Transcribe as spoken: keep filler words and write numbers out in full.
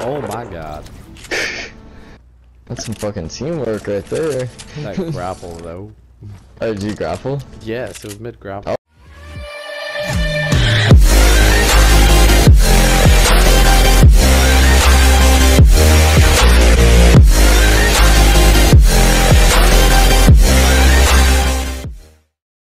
Oh my god. That's some fucking teamwork right there. That grapple though. Oh, did you grapple? Yes, it was mid grapple.